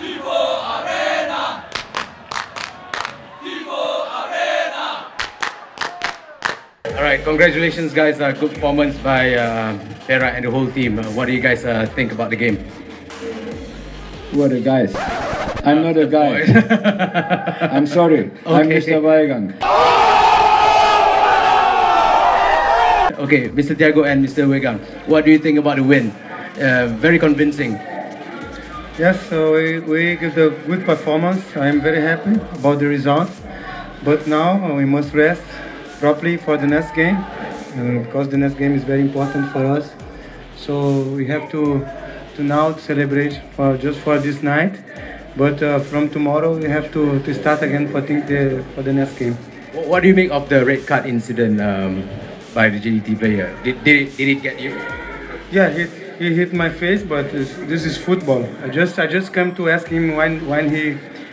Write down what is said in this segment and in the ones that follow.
All right, congratulations, guys. Good performance by Perak and the whole team. What do you guys think about the game? Who are the guys? I'm not a guy. I'm sorry. Okay. I'm Mr. Weigand. Okay, Mr. Thiago and Mr. Weigand, what do you think about the win? Very convincing. Yes, so we give the good performance. I'm very happy about the result. But now we must rest properly for the next game because the next game is very important for us. So we have to now celebrate just for this night. But from tomorrow we have to start again for the next game. What do you make of the red card incident by the JDT player? Did it get you? Yeah, he hit my face, but this is football. I just come to ask him when he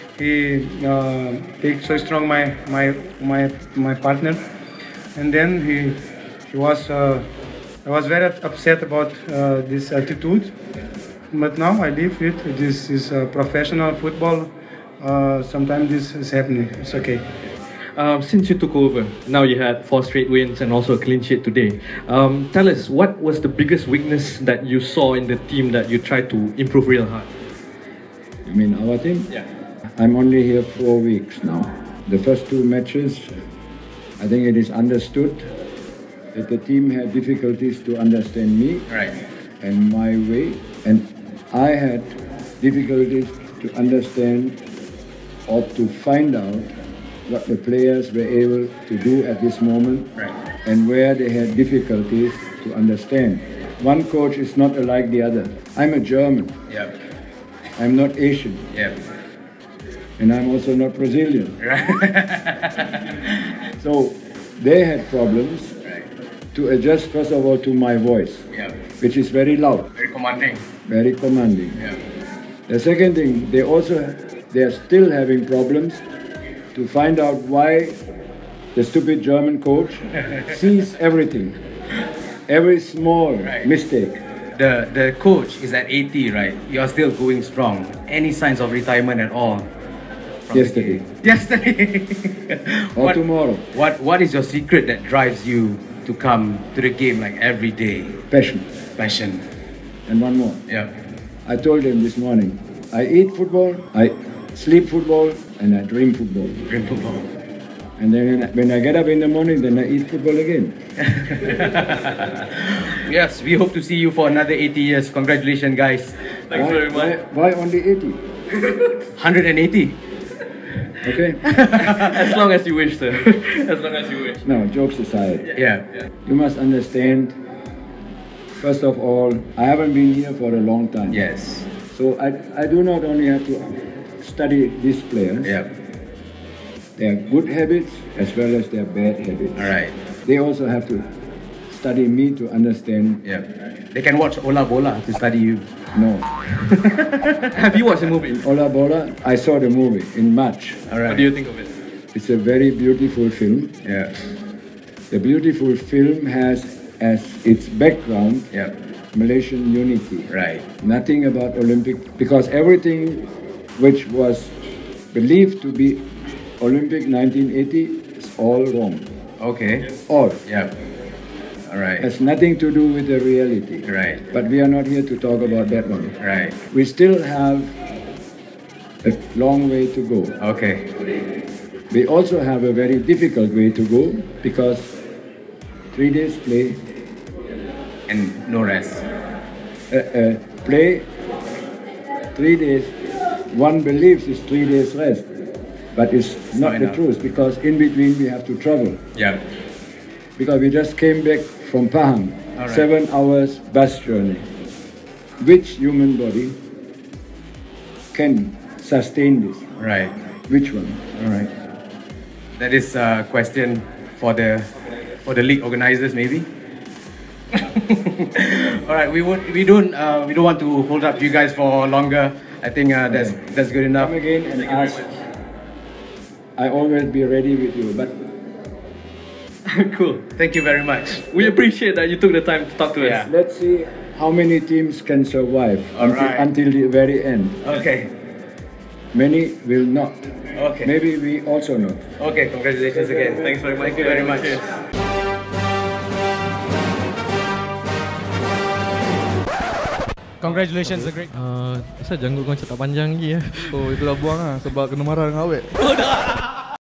takes so strong my partner, and then he was I was very upset about this attitude. But now I live it. This is professional football. Sometimes this is happening. It's okay. Since you took over, now you had 4 straight wins and also a clean sheet today. Tell us, what was the biggest weakness that you saw in the team that you tried to improve real hard? You mean our team? Yeah. I'm only here 4 weeks now. The first 2 matches, I think it is understood that the team had difficulties to understand me and my way, and I had difficulties to understand or to find out what the players were able to do at this moment and where they had difficulties to understand. One coach is not alike the other. I'm a German. I'm not Asian. And I'm also not Brazilian. So they had problems to adjust, first of all, to my voice, which is very loud. Very commanding. Very commanding. The second thing, they are still having problems to find out why the stupid German coach sees everything, every small mistake. The coach is at 80, right? You're still going strong. Any signs of retirement at all? Yesterday. Yesterday. Or tomorrow. What is your secret that drives you to come to the game like every day? Passion. Passion. And one more. I told him this morning, I eat football, I sleep football, and I dream football. Dream football. And then when I get up in the morning, then I eat football again. Yes, we hope to see you for another 80 years. Congratulations, guys. Thanks very much. Why only 80? 180. Okay? As long as you wish, sir. As long as you wish. No, jokes aside. Yeah. You must understand, first of all, I haven't been here for a long time. Yes. So I do not only have to study these players. Their good habits as well as their bad habits. All right. They also have to study me to understand. They can watch Ola Bola to study you. No. Have you watched the movie? Ola Bola, I saw the movie in March. All right. What do you think of it? It's a very beautiful film. The beautiful film has as its background Malaysian unity. Right. Nothing about Olympic, because everything which was believed to be Olympic 1980 is all wrong. Okay. All. All right. Has nothing to do with the reality. Right. But we are not here to talk about that one. Right. We still have a long way to go. Okay. We also have a very difficult way to go because 3 days play and no rest. Play 3 days. One believes it's 3 days rest, but it's not the truth because in between we have to travel. Because we just came back from Pahang, 7 hours bus journey. Which human body can sustain this? Right. Which one? All right. That is a question for the league organizers, maybe. All right. We don't want to hold up you guys for longer. I think that's good enough. Come again and ask. I always be ready with you, but. Cool. Thank you very much. We appreciate that you took the time to talk to us. Let's see how many teams can survive until the very end. Okay. Many will not. Okay. Maybe we also not. Okay, congratulations again. Thanks very much. Thank you very much. Congratulations, the great. Asal janggut kau macam tak panjang lagi ya? Oh, itulah buang lah sebab kena marah dengan awet.